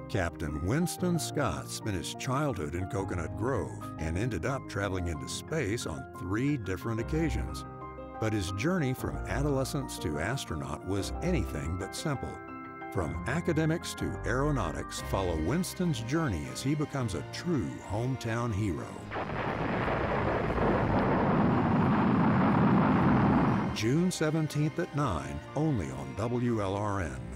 Captain Winston Scott spent his childhood in Coconut Grove and ended up traveling into space on 3 different occasions. But his journey from adolescence to astronaut was anything but simple. From academics to aeronautics, follow Winston's journey as he becomes a true hometown hero. June 17th at 9, only on WLRN.